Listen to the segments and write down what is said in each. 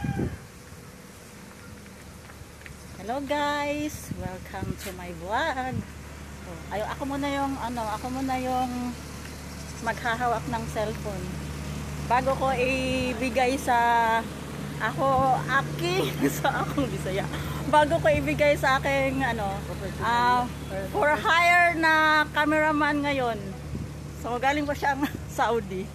Hello guys, welcome to my vlog. So, ako muna yung maghahawak ng cellphone. Bago ko ibigay sa akong Bisaya. Bago ko ibigay sa aking for hire na cameraman ngayon. So galing pa siyang Saudi.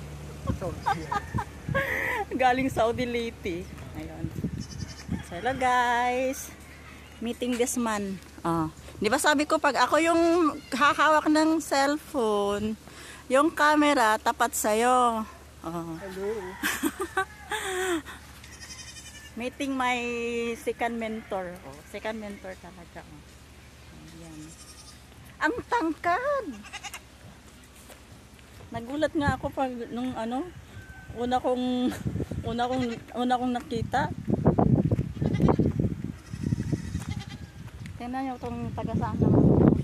Galing Saudi Leyte. Ayun. So hello guys. Meeting this man. Oh. Di ba sabi ko pag ako yung hahawak ng cellphone, yung camera tapat sa'yo. Oh. Hello. Meeting my second mentor. Oh, second mentor talaga. Oh. Ayan. Ang tangkad. Nagulat nga ako pag nung una kong nakita. Tingnan niyo itong taga-saan naman.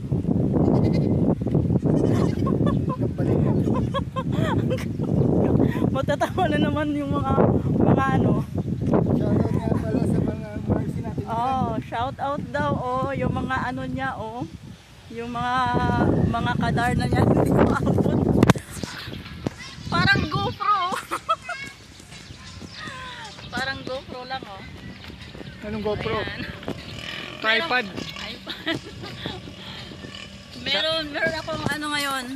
Matatawa na naman yung mga Shoutout nga pala sa mga mercy natin. Oh, shout out daw yung mga niya yung mga kadar na niya hindi maabot. Parang GoPro. Parang GoPro lang Anong GoPro? Ayan. Tripod. Meron akong ngayon,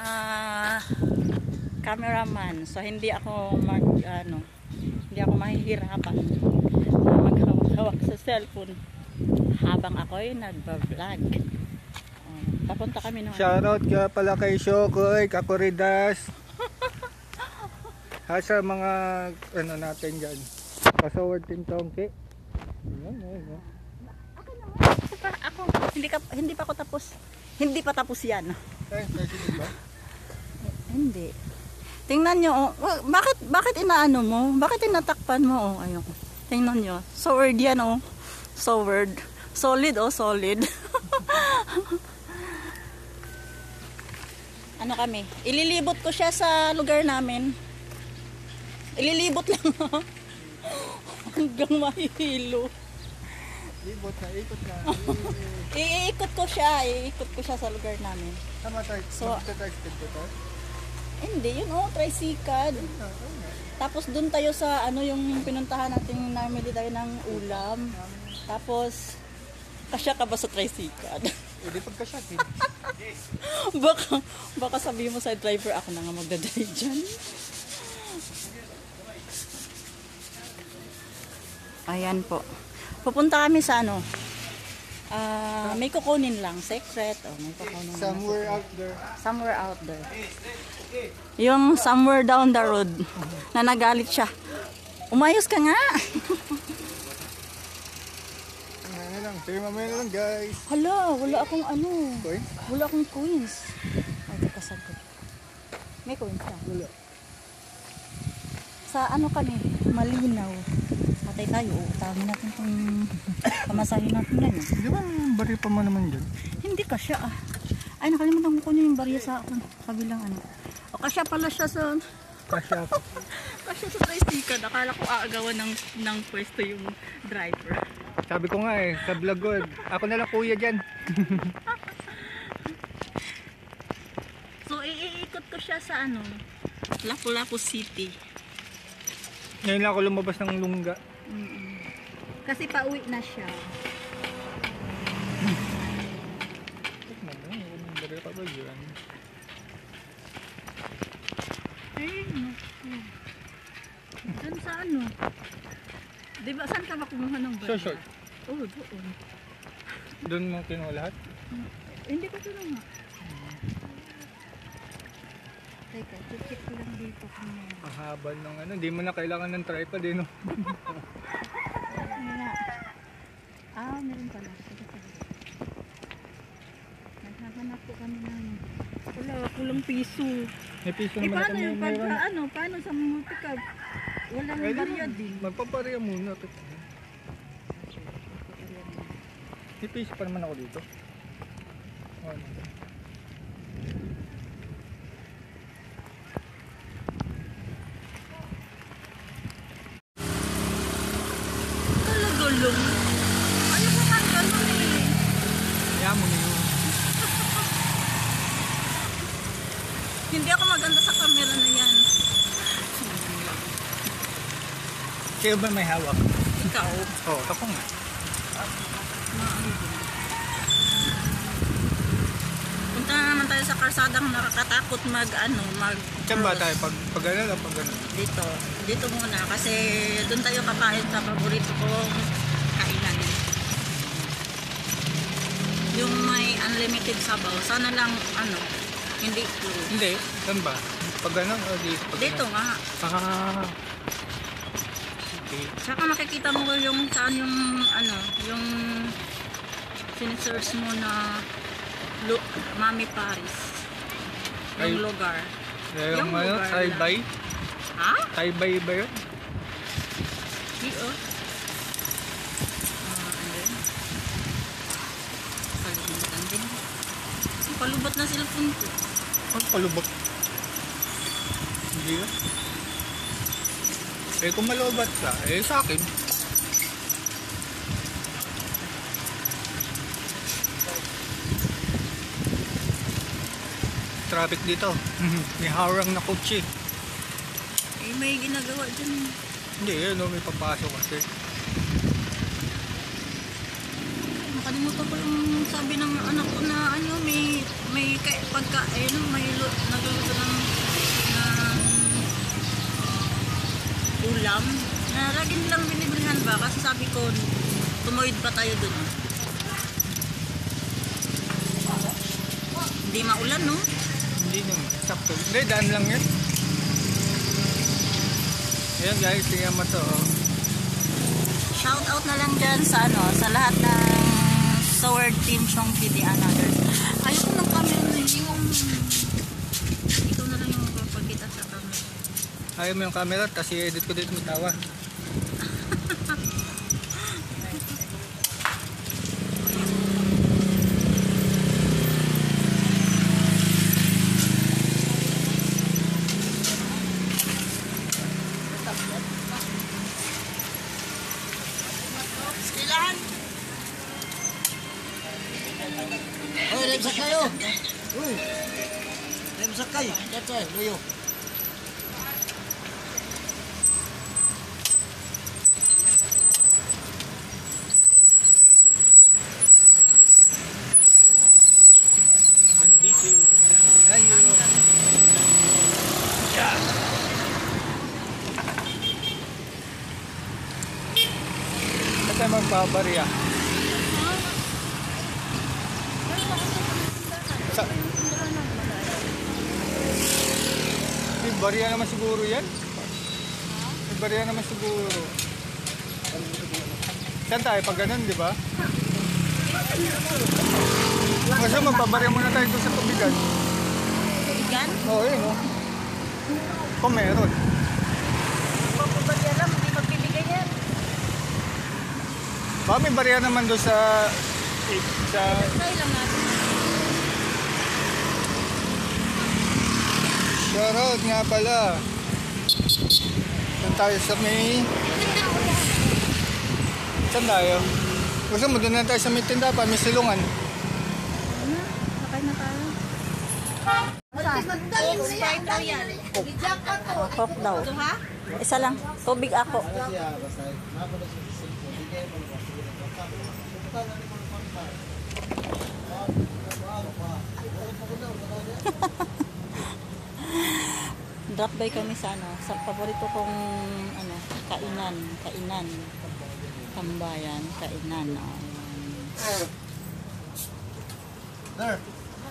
cameraman. So hindi ako hindi ako mahihirapan na maghawak sa cellphone habang ako'y nagba-vlog. Papunta kami ng Shoutout ka pala kay Shokoy, Kakuridas. Sa mga natin dyan. Pasaward Team Tongke. Ako hindi pa ako tapos. Hindi pa tapos yan. Hindi. Tingnan nyo, bakit inaano mo? Bakit inatakpan mo? Ayun. Tingnan nyo. Sword yan Sword. Solid solid. Kami? Ililibot ko siya sa lugar namin. Ililibot lang hanggang mahihilo. Ikot na. Iikot ko siya sa lugar namin. So, hindi, tricycle. Tapos dun tayo sa yung pinuntahan natin, namili tayo ng ulam. Tapos kasya ka ba sa tricycle? Hindi pagkasyakin. baka sabihin mo sa driver, ako na nga magdadrive dyan. Ayan po. Pupunta kami sa may kukunin lang, secret. May kukunin Somewhere out there. Yung somewhere down the road na nagalit siya. Umayos ka nga. Mamaya na lang guys. Hala, wala akong Coins? Wala akong coins. Ay, kakasagod. May coins ka? Wala. Sa kami, malinaw. Patay tayo. Tama natin itong pamasahin natin yan. Di ba bari pa mo naman dyan? Hindi kasya Ay, nakalimutan ko yung barya sa kabilang O kasya pala siya sa... Kasya sa tricycle. Akala ko aagawan ng pwesto yung driver. Sabi ko nga sa vlog ko, ako na lang kuya dyan. So, iikot ko siya sa Lapu-Lapu City. Ngayon lang ako lumabas ng lungga. Kasi pauwi na siya. Ay, saan sa Diba, saan ka ba kumuha ng bag? So short. Oo, doon. Doon mo kinuha lahat? Hindi ko kinuha. Teka, check ko lang dito kung Mahaba ng hindi mo na kailangan ng tripod no? Meron pala. Naghahanap po kami ng kulang piso. May piso naman paano yung paano sa multicab? Walang barya din. Magpapareha muna. May piso pa naman ako dito. gulong. Ayoko nga ganun eh. Kaya mo na yun. Hindi ako maganda sa camera na yan. Kayo ba may hawak? Ikaw. Oo, ako nga. Punta na naman tayo sa kalsadang nakakatakot mag Diyan ba tayo? Pag ano lang, pag ano? Dito muna kasi doon tayo kakain sa paborito kong kainan. Yung may unlimited sabaw. Sana lang hindi puro. Hindi, saan ba? Pag ano o dito? Dito nga. Okay. Tsaka makikita mo yung saan yung sinesearch mo na Mami Paris. Yung lugar. Yung ano, lugar Taybay? Ha? Taybay ba yun? Dito. And then, kalimutan din. Palubot na cellphone ko. Ang palubot. Hindi yun. Eh kung malubat ka, eh sa akin. Traffic dito. May harang na kotse. Eh, may ginagawa dyan. Hindi, yun may papasok kasi. Nakalimutan ko yung sabi ng anak ko na may pagkain, nagluluto ng ulam. Na lagi nilang binibilihan ba? Kasi sabi ko, tumoid pa tayo dun. Hindi maulan, no? Hindi naman. Sakto. Hindi, daan lang yan. Ayan guys, tingnan mo to. Shout out na lang dyan sa lahat ng Sword Team Chong PD Another. Ayoko ng camera na yung ikaw na lang yung magpapagkita sa camera. Ayaw mo yung camera, tapos i-edit ko dito may tawa. Hoy, remsak kayo. Uy. Remsak kayo. Dito, luyo. Nandito. Ayun. Yeah. Kasi magbabarya. May barya naman siguro yan. May barya naman siguro. Saan tayo? Pag ganun, di ba? Kasi magpabarya muna tayo doon sa tubigan. Tubigan? Oo, yun o. Kung meron. Magpapabarya lang, hindi magbibigay yan. Baka may barya naman doon sa... Try lang natin. Shoutout nga pala. Saan tayo sa may... Saan tayo? Gusto mo doon na tayo sa may tinda pa, may silungan. Sakay na tayo. Sprite daw yan. Coke daw. Ito ha? Isa lang. Tubig ako. Drop by kami sa sa paborito kong kainan. Tambayan, kainan. There.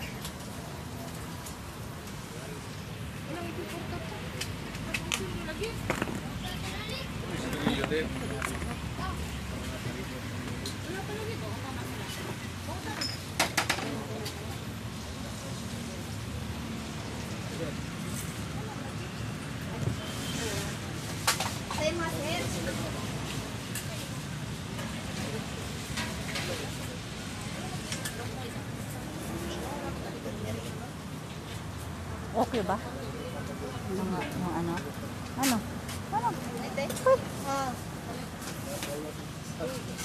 Okay ba? Yung ano? Ano? Ano?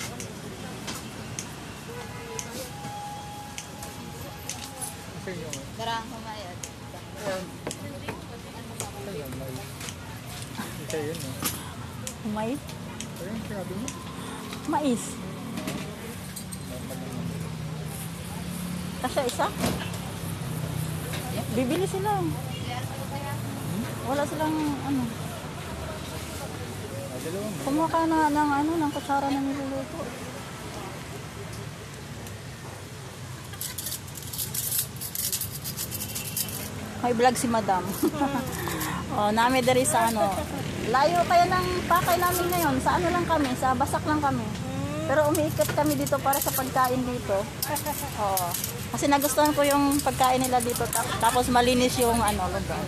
Sa inyo nga. Darang humayad. Kaya may. Isa yun eh. Humay? Pero yung sinabi mo. Mais. Kasya isa? Bibili sila. Wala silang ano. Dalawang. Kumuha ka na ng kutsara na niluluto. May vlog si Madam. Oh, nami diri sa ano. Layo kaya ng pakay namin ngayon. Sa ano lang kami, sa Basak lang kami. Pero umiikot kami dito para sa pagkain dito. Oo. Kasi nagustuhan ko yung pagkain nila dito. Tapos malinis yung ano, lugar.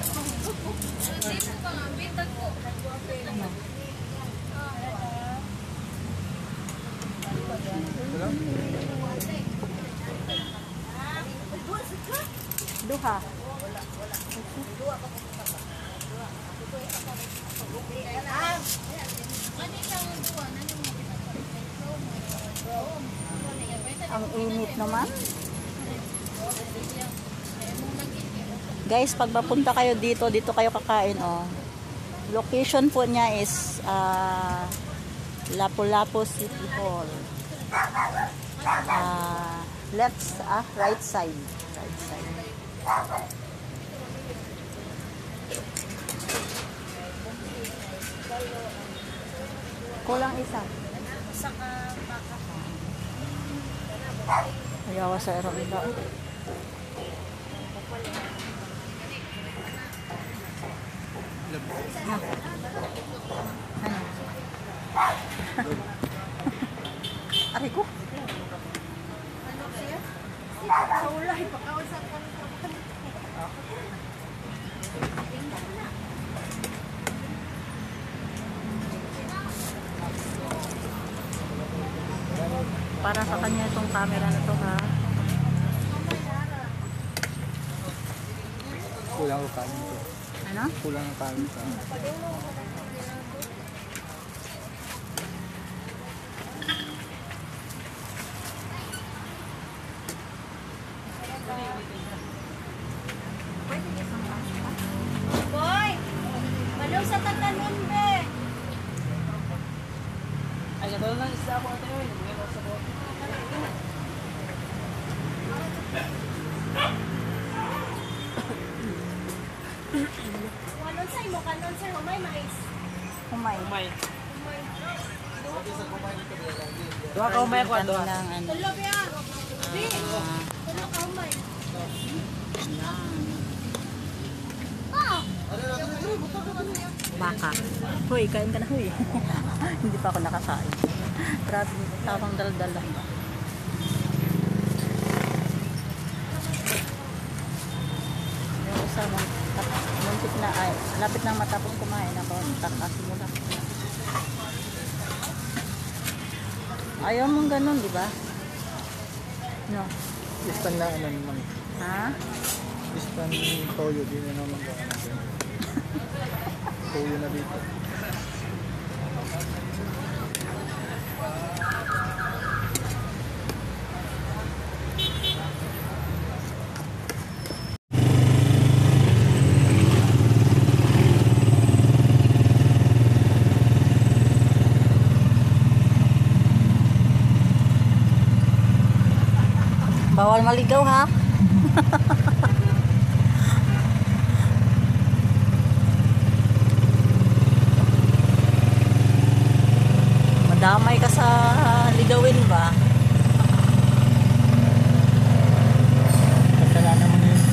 Duha. Ang init naman. Guys, pag mapunta kayo dito kayo kakain, oh. Location po niya is Lapu-Lapu City Hall. Right side. Right side. Kulang isa. Ayawa sa erong ila. Aray ko. Para sa kanya itong camera na to, ha. Kulang ko kanin ko. Ano? Kulang ang kanin ko. Boy! Ano sa tatanin, be? Ay, nagkaroon lang isda ako natin yun. Ngayon sa bote. Kanon sa'yo mo, kanon sa'yo, may mais. Humay. Umay. Doha ka umay ako. Ano Doha. ng ano. Tulo, be, ah. Be, tulo ka umay. Baka. Huy, kain ka na, huy. Hindi pa ako nakakain. Grabe, tawang daldal lang. Yung isa mong muntik na ay, lapit nang matapos kumain ako, takas mo lang. Ayaw mong ganun, di ba? No. Istan na ano naman. Ha? Istan toyo din na naman. Toyo na dito. Bawal maligaw, ha? Madamay ka sa ligawin ba? Kasalanan mo na yun.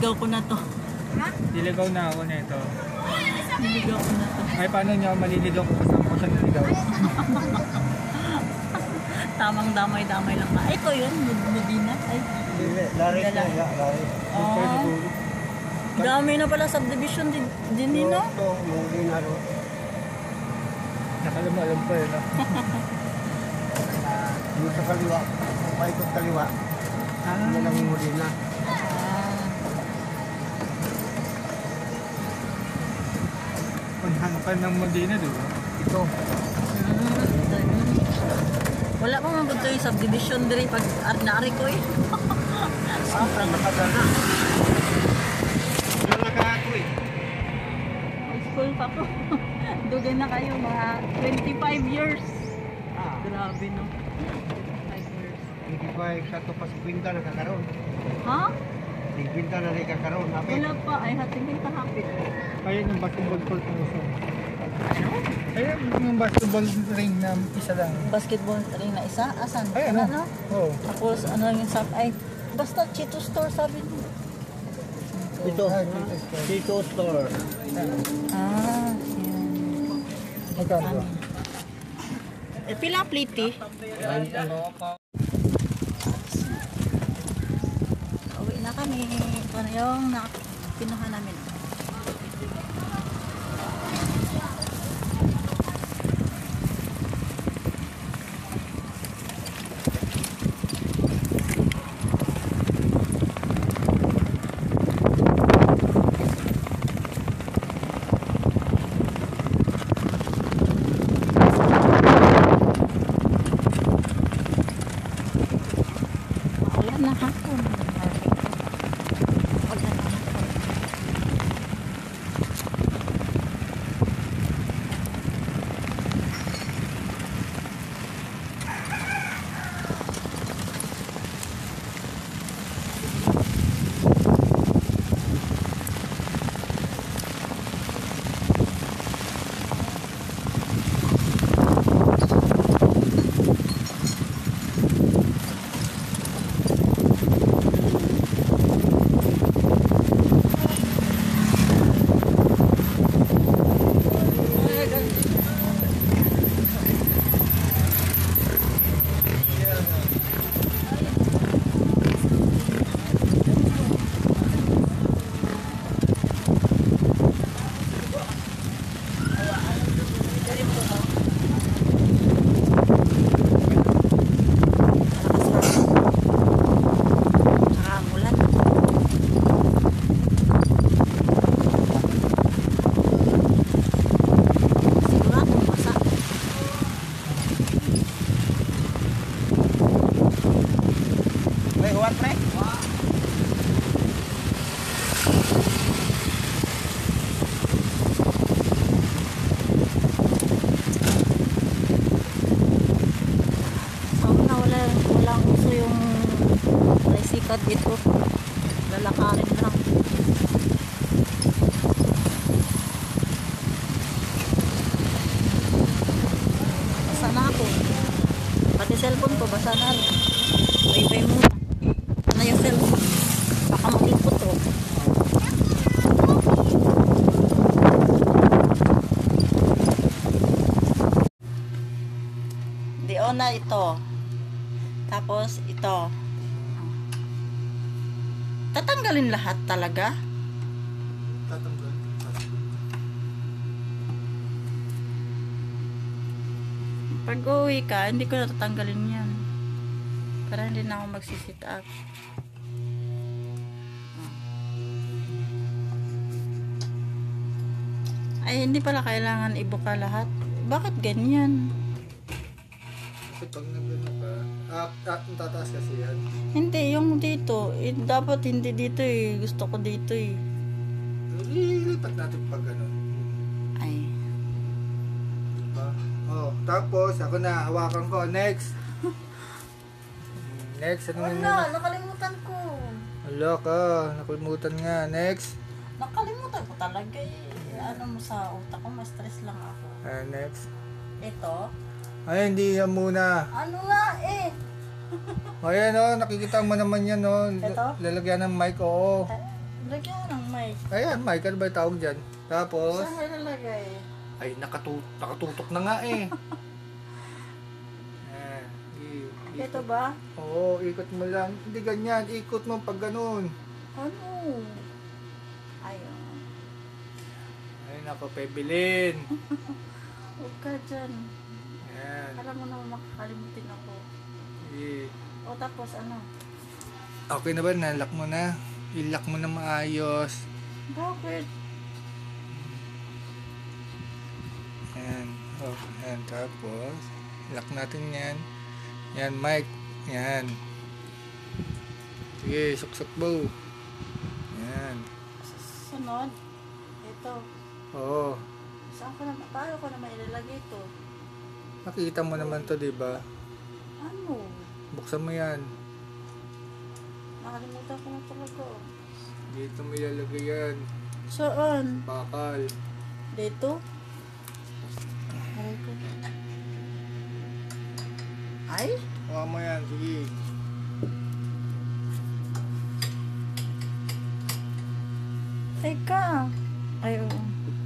Niligaw ko na to. Diligaw na ako nito. Niligaw ko na to. Ay, paano niya ako maliligaw kung kasama ko siya niligaw? Tamang damay-damay lang. Ito yun, Medina. Ay, Lari Dala. ko, lari. oh. Dami na pala subdivision din no? Ito, muli na ro. Nakalaman pa eh, no? Yung sa kaliwa, paikot kaliwa. Yan ang muli na. Panhangpan ng Medina, di ba? Ito. Wala pa mga buto yung subdivision diri pag naari ko eh. Sobrang matagal na. Wala ka ako eh. High school pa ko. Dugay na kayo mga 25 years. Grabe no. 25 years. Hindi ba yung sa tupas kwinta nakakaroon? Ha? Di kwinta na nakakaroon. Hapit. Wala pa. Ay, hatingin ka hapit. Ayun yung basketball court ng isa. Ano? Ayun yung basketball ring na isa lang. Basketball ring na isa? Asan? Ay, Wala, ano? no? Oo. Tapos ano lang yung sap? Ay, basta Chito Store sabi mo. Ito. Tito Store. Ah, yan. Magkano ba? Pila plate eh? Uwi na kami. Ito na yung pinuha namin. Wala na hapon. Wala na hapon. Tsaka ang ulan. Sigurado basa. May huwag pre. Ako na walang uso yung tricycle dito. Lalakarin lang. Basa na ako. Pati cellphone ko, basa na rin. Bye-bye muna. Ano yung cellphone? Baka maglipot to. Diona ito. Tapos ito. Tatanggalin lahat talaga? Tatanggal. Pag uwi ka, hindi ko natatanggalin yan. Para hindi na ako magsisit up. Ay, hindi pala kailangan ibuka lahat. Bakit ganyan? Kasi pag nagano ka, tataas kasi yan. Hindi, yung dito. Dapat hindi dito eh. Gusto ko dito eh. Ilipat natin pag ano. Ay. Diba? Oh, tapos ako na, hawakan ko. Next. Next, ano Wala, nakalimutan ko. Wala ka, nakalimutan nga. Next. Nakalimutan ko talaga eh. Ano mo sa utak ko, ma-stress lang ako. Next. Ito. Ay, hindi yan muna. Ano nga eh? Ayan o, nakikita mo naman yan o. Ito? Lalagyan ng mic, oo. Lagyan ng mic. Ayan, mic. Ano ba yung tawag dyan? Tapos, Saan mo nalagay? ay, nakatutok na nga eh. Ayan. Ito ba? Oo, ikot mo lang. Hindi ganyan. Ikot mo pag ganun. Ano? Ayun. Ay, nako, pebilin. Huwag ka dyan. Ayan. Alam mo naman makakalimutin ako. Sige. O tapos ano? Okay na ba? Nalock mo na. I-lock mo na maayos. Bakit? Ayan. Oh, ayan. Tapos, lock natin yan. Yan, mic. Yan. Sige, suksok mo. Yan. Sunod. Ito. Oo. Saan ko naman? Paano ko naman ilalagay ito? Nakita mo naman to, di ba? Ano? Buksan mo yan. Nakalimutan ko na talaga. Dito mo ilalagay yan. Saan? Bakal. Dito? Aray ko. Ay? Huwag mo yan. Sige. Teka. Ay, oo.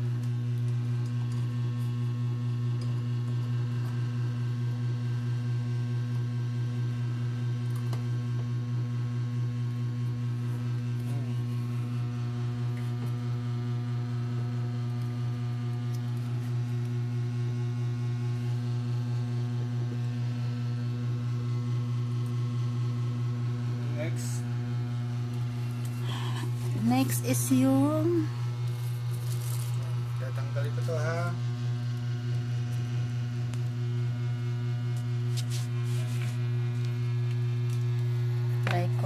Next. Next is yung Tatanggalin ko to, ha. try ko.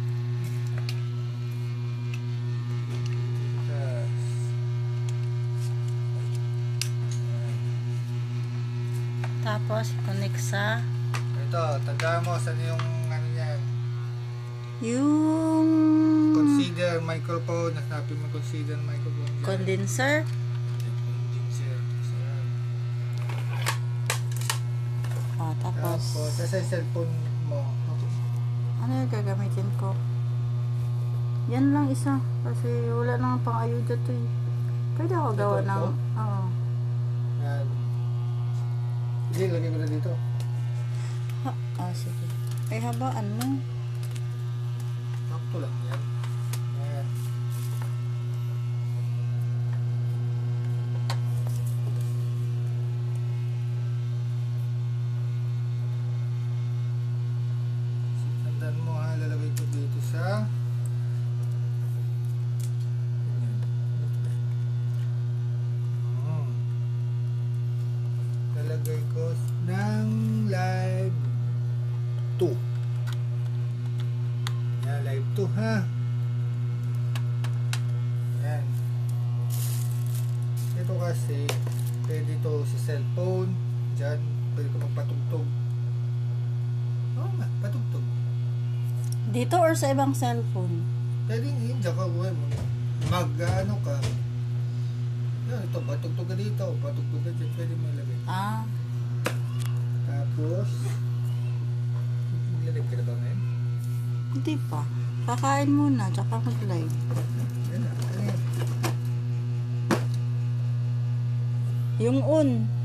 Tapos, connect sa Ito, tandaan mo saan yung ano yan. yung Consider microphone. Nasapin mo consider microphone. Dyan. condenser. Condenser. Ayan. Tapos, Tapos, sa cellphone mo. ano yung gagamitin ko? Yan lang isa. Kasi wala nang pang-ayuda to eh. Pwede ako gawa Ito, ng... ito? Oo. Yan. Sige, lagay ko na dito. Sige. Ay, habaan mo. Sakto lang yan. Yan. Tandaan mo, ha, lalagay ko dito sa ganyan. Lalagay ko ng live 2. Yan, live 2, ha. Yan. Ito kasi pwede to sa cellphone. Diyan, pwede ko magpatugtog. Oo nga, patugtog. Dito or sa ibang cellphone? Pwede yun, diyan ka, mag-ano ka. Yan, ito, patugtog ka dito. Patugtog ka dyan, pwede mo ilagay. Tapos, nilagay ka na ba ngayon? Hindi pa. Kakain muna, tsaka mag-live. Yan na, ano yan? Yung on.